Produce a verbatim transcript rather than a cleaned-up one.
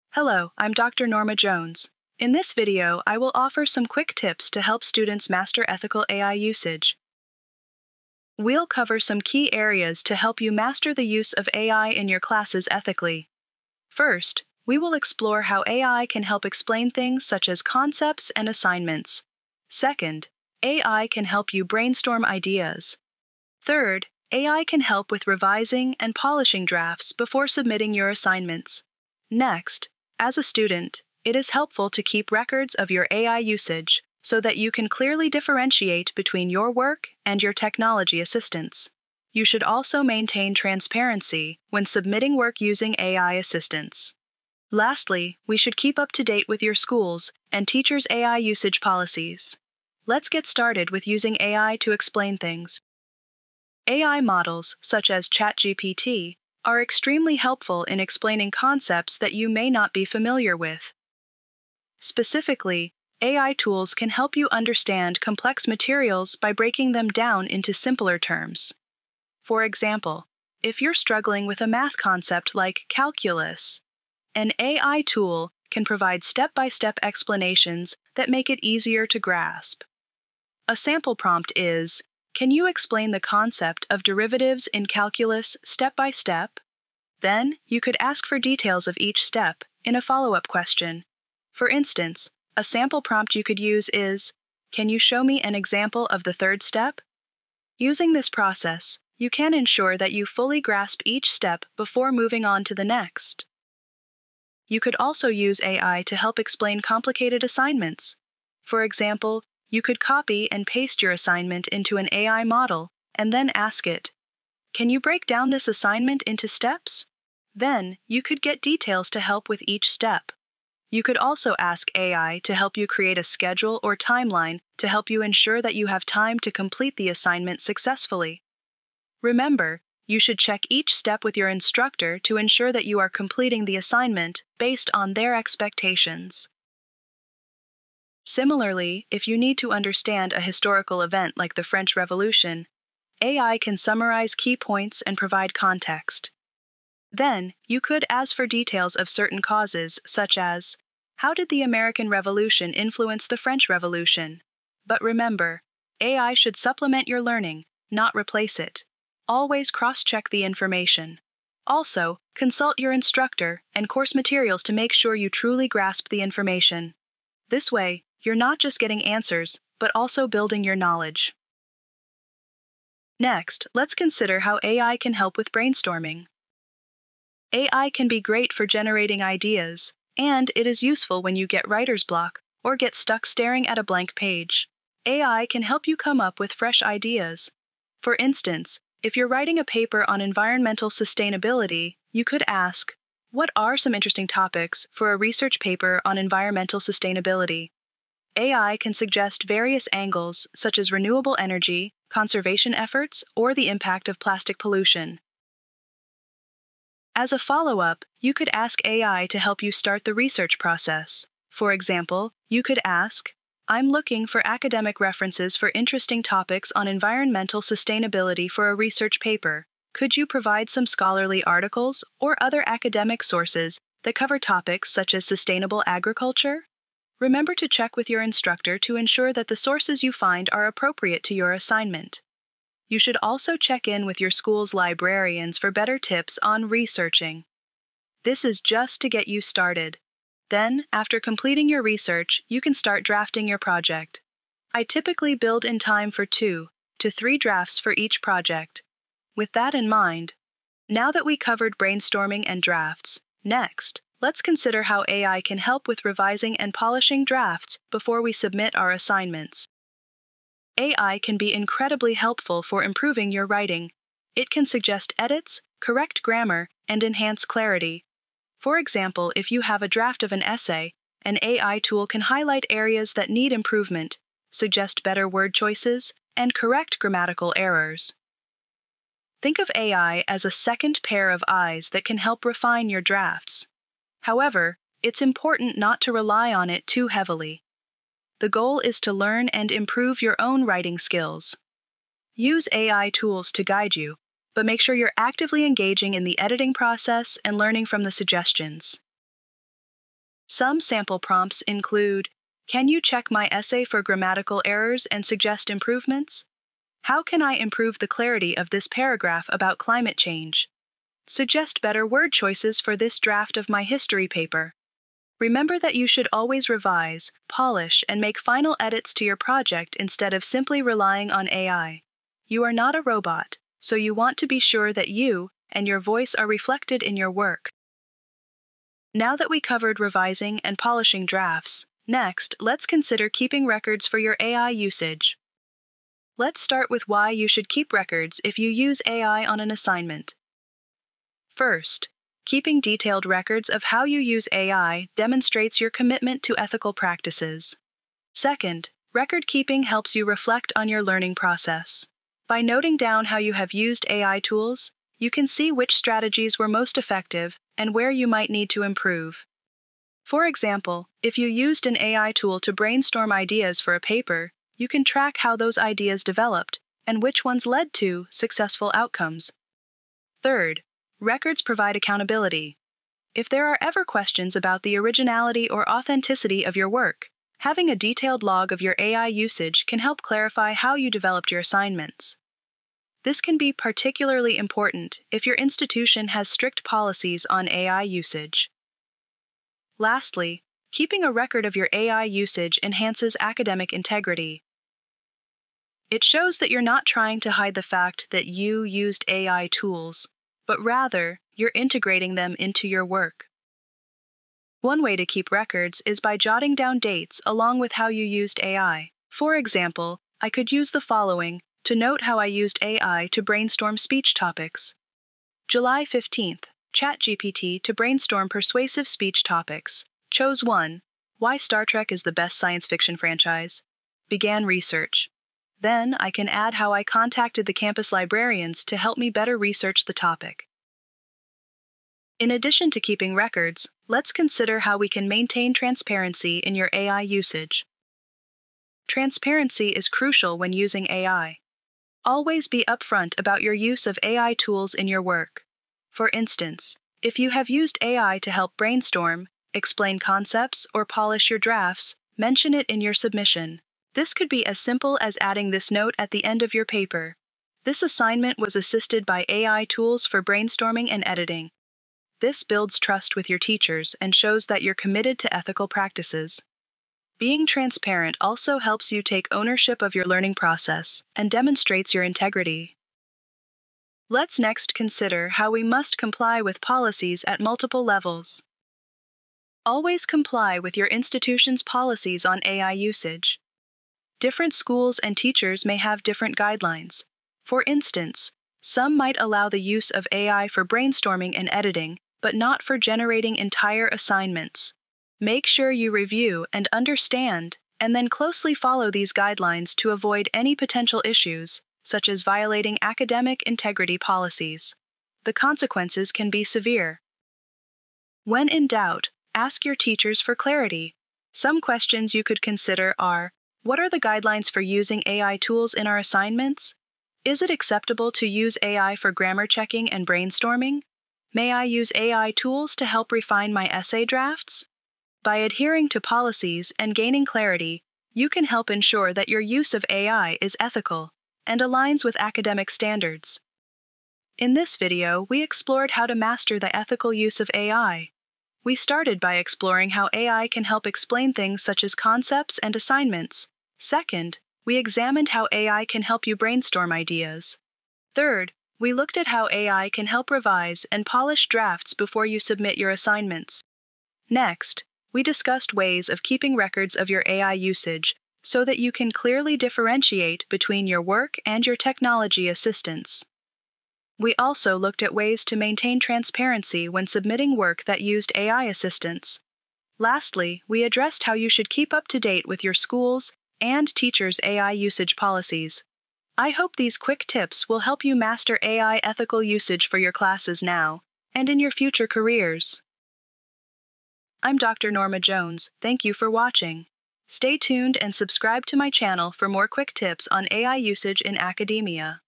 Hello, I'm Doctor Norma Jones. In this video, I will offer some quick tips to help students master ethical A I usage. We'll cover some key areas to help you master the use of A I in your classes ethically. First, we will explore how A I can help explain things such as concepts and assignments. Second, A I can help you brainstorm ideas. Third, A I can help with revising and polishing drafts before submitting your assignments. Next, as a student, it is helpful to keep records of your A I usage so that you can clearly differentiate between your work and your technology assistance. You should also maintain transparency when submitting work using A I assistance. Lastly, we should keep up to date with your schools and teachers' A I usage policies. Let's get started with using A I to explain things. A I models, such as ChatGPT, are extremely helpful in explaining concepts that you may not be familiar with. Specifically, A I tools can help you understand complex materials by breaking them down into simpler terms. For example, if you're struggling with a math concept like calculus, an A I tool can provide step-by-step explanations that make it easier to grasp. A sample prompt is, "Can you explain the concept of derivatives in calculus step by step?" Then, you could ask for details of each step in a follow-up question. For instance, a sample prompt you could use is, "Can you show me an example of the third step?" Using this process, you can ensure that you fully grasp each step before moving on to the next. You could also use A I to help explain complicated assignments. For example, you could copy and paste your assignment into an A I model and then ask it, "Can you break down this assignment into steps?" Then, you could get details to help with each step. You could also ask A I to help you create a schedule or timeline to help you ensure that you have time to complete the assignment successfully. Remember, you should check each step with your instructor to ensure that you are completing the assignment based on their expectations. Similarly, if you need to understand a historical event like the French Revolution, A I can summarize key points and provide context. Then, you could ask for details of certain causes, such as, "How did the American Revolution influence the French Revolution?" But remember, A I should supplement your learning, not replace it. Always cross-check the information. Also, consult your instructor and course materials to make sure you truly grasp the information. This way, you're not just getting answers, but also building your knowledge. Next, let's consider how A I can help with brainstorming. A I can be great for generating ideas, and it is useful when you get writer's block or get stuck staring at a blank page. A I can help you come up with fresh ideas. For instance, if you're writing a paper on environmental sustainability, you could ask, "What are some interesting topics for a research paper on environmental sustainability?" A I can suggest various angles, such as renewable energy, conservation efforts, or the impact of plastic pollution. As a follow-up, you could ask A I to help you start the research process. For example, you could ask, "I'm looking for academic references for interesting topics on environmental sustainability for a research paper. Could you provide some scholarly articles or other academic sources that cover topics such as sustainable agriculture?" Remember to check with your instructor to ensure that the sources you find are appropriate to your assignment. You should also check in with your school's librarians for better tips on researching. This is just to get you started. Then, after completing your research, you can start drafting your project. I typically build in time for two to three drafts for each project. With that in mind, now that we covered brainstorming and drafts, next, let's consider how A I can help with revising and polishing drafts before we submit our assignments. A I can be incredibly helpful for improving your writing. It can suggest edits, correct grammar, and enhance clarity. For example, if you have a draft of an essay, an A I tool can highlight areas that need improvement, suggest better word choices, and correct grammatical errors. Think of A I as a second pair of eyes that can help refine your drafts. However, it's important not to rely on it too heavily. The goal is to learn and improve your own writing skills. Use A I tools to guide you, but make sure you're actively engaging in the editing process and learning from the suggestions. Some sample prompts include, "Can you check my essay for grammatical errors and suggest improvements? How can I improve the clarity of this paragraph about climate change? Suggest better word choices for this draft of my history paper." Remember that you should always revise, polish, and make final edits to your project instead of simply relying on A I. You are not a robot, so you want to be sure that you and your voice are reflected in your work. Now that we covered revising and polishing drafts, next, let's consider keeping records for your A I usage. Let's start with why you should keep records if you use A I on an assignment. First, keeping detailed records of how you use A I demonstrates your commitment to ethical practices. Second, record keeping helps you reflect on your learning process. By noting down how you have used A I tools, you can see which strategies were most effective and where you might need to improve. For example, if you used an A I tool to brainstorm ideas for a paper, you can track how those ideas developed and which ones led to successful outcomes. Third, records provide accountability. If there are ever questions about the originality or authenticity of your work, having a detailed log of your A I usage can help clarify how you developed your assignments. This can be particularly important if your institution has strict policies on A I usage. Lastly, keeping a record of your A I usage enhances academic integrity. It shows that you're not trying to hide the fact that you used A I tools, but rather, you're integrating them into your work. One way to keep records is by jotting down dates along with how you used A I. For example, I could use the following to note how I used A I to brainstorm speech topics. July fifteenth, ChatGPT to brainstorm persuasive speech topics. Chose one, why Star Trek is the best science fiction franchise. Began research. Then I can add how I contacted the campus librarians to help me better research the topic. In addition to keeping records, let's consider how we can maintain transparency in your A I usage. Transparency is crucial when using A I. Always be upfront about your use of A I tools in your work. For instance, if you have used A I to help brainstorm, explain concepts, or polish your drafts, mention it in your submission. This could be as simple as adding this note at the end of your paper. This assignment was assisted by A I tools for brainstorming and editing. This builds trust with your teachers and shows that you're committed to ethical practices. Being transparent also helps you take ownership of your learning process and demonstrates your integrity. Let's next consider how we must comply with policies at multiple levels. Always comply with your institution's policies on A I usage. Different schools and teachers may have different guidelines. For instance, some might allow the use of A I for brainstorming and editing, but not for generating entire assignments. Make sure you review and understand, and then closely follow these guidelines to avoid any potential issues, such as violating academic integrity policies. The consequences can be severe. When in doubt, ask your teachers for clarity. Some questions you could consider are, what are the guidelines for using A I tools in our assignments? Is it acceptable to use A I for grammar checking and brainstorming? May I use A I tools to help refine my essay drafts? By adhering to policies and gaining clarity, you can help ensure that your use of A I is ethical and aligns with academic standards. In this video, we explored how to master the ethical use of A I. We started by exploring how A I can help explain things such as concepts and assignments. Second, we examined how A I can help you brainstorm ideas. Third, we looked at how A I can help revise and polish drafts before you submit your assignments. Next, we discussed ways of keeping records of your A I usage so that you can clearly differentiate between your work and your technology assistance. We also looked at ways to maintain transparency when submitting work that used A I assistance. Lastly, we addressed how you should keep up to date with your school's and teachers' A I usage policies. I hope these quick tips will help you master A I ethical usage for your classes now and in your future careers. I'm Doctor Norma Jones. Thank you for watching. Stay tuned and subscribe to my channel for more quick tips on A I usage in academia.